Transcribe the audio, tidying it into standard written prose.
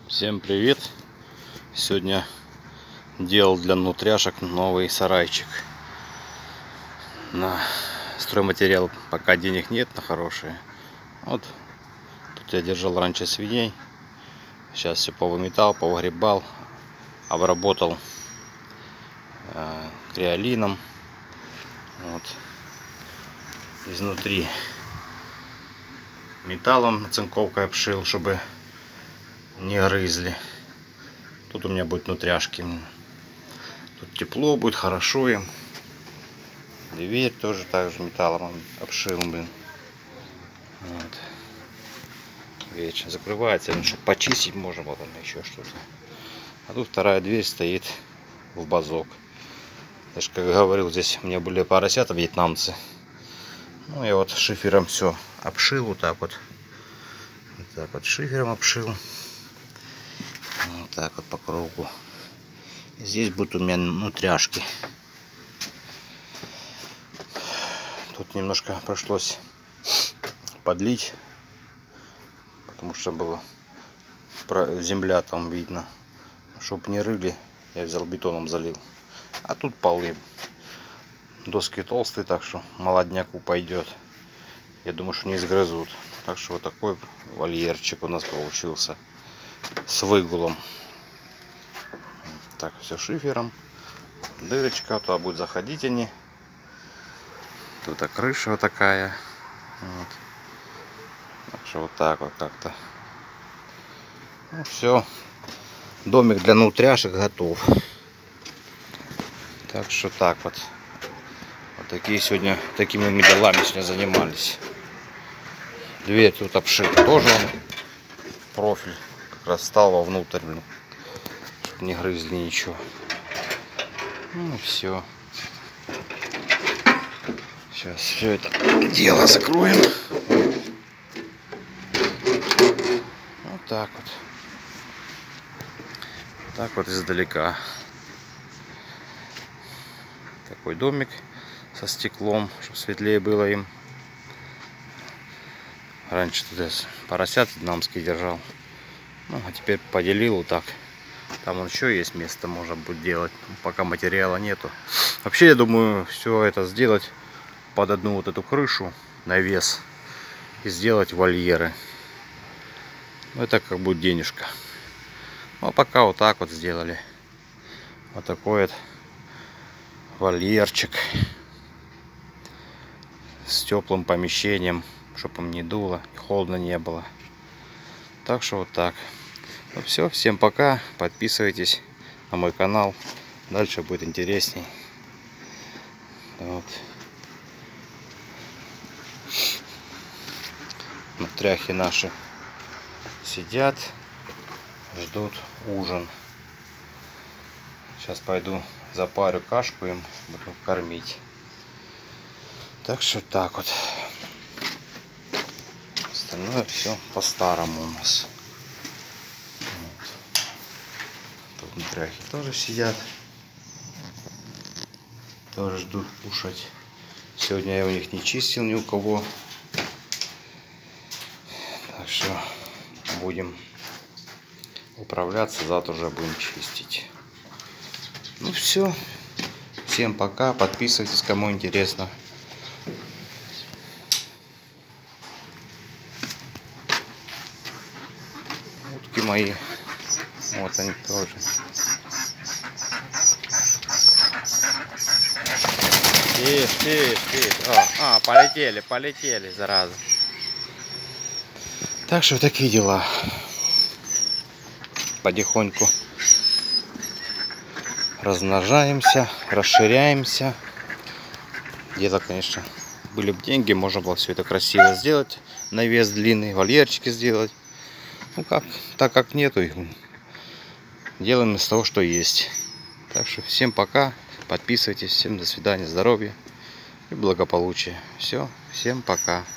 Всем привет! Сегодня делал для нутряшек новый сарайчик. На стройматериал пока денег нет на хорошие. Вот тут я держал раньше свиней. Сейчас все повыметал, повыгребал, обработал креолином. Вот. Изнутри металлом цинковкой обшил, чтобы не грызли. Тут у меня будут нутряшки. Тут тепло будет, хорошо им. Дверь тоже так же металлом обшил, блин. Вот. Вечно закрывается, чтобы почистить можно было там еще что-то. А тут вторая дверь стоит в базок. Я же как говорил, здесь у меня были поросята вьетнамцы. Ну я вот шифером все обшил вот так вот. Вот так вот шифером обшил. Вот так вот по кругу. Здесь будут у меня нутряшки. Тут немножко пришлось подлить, потому что было земля там видно. Чтоб не рыли, я взял бетоном залил. А тут полы. Доски толстые, так что молодняку пойдет. Я думаю, что не сгрызут. Так что вот такой вольерчик у нас получился. С выгулом. Так, все шифером. Дырочка, туда будут заходить они. Тут крыша вот такая. Вот. Так что вот так вот как-то. Ну все. Домик для нутряшек готов. Так что так вот. Вот такие сегодня, такими мы делами сегодня занимались. Дверь тут обшита тоже. Профиль как раз стал вовнутрь, чтобы не грызли ничего. Ну все. Сейчас все это дело закроем. Вот так вот. Так вот издалека. Такой домик со стеклом, чтобы светлее было им. Раньше туда поросят вьетнамские держал. Ну, а теперь поделил вот так. Там еще есть место, можно будет делать. Пока материала нету. Вообще, я думаю, все это сделать под одну вот эту крышу, навес. И сделать вольеры. Ну, это как будет денежка. Ну, а пока вот так вот сделали. Вот такой вот вольерчик. С теплым помещением, чтобы им не дуло, холодно не было. Так что вот так. Ну все, всем пока. Подписывайтесь на мой канал. Дальше будет интересней. Вот. Нутряхи наши сидят, ждут ужин. Сейчас пойду запарю кашку им, буду кормить. Так что так вот. Остальное все по-старому у нас. Вот. Тут нутряхи тоже сидят. Тоже ждут кушать. Сегодня я у них не чистил ни у кого. Так что будем управляться. Завтра уже будем чистить. Ну все. Всем пока. Подписывайтесь, кому интересно. Утки мои. Вот они тоже. Тише. Полетели, зараза. Так что такие дела. Потихоньку размножаемся, расширяемся. Где-то, конечно, были бы деньги, можно было все это красиво сделать. Навес длинный, вольерчики сделать. Ну как, так как нету их, делаем из того, что есть. Так что всем пока. Подписывайтесь. Всем до свидания, здоровья и благополучия. Все, всем пока.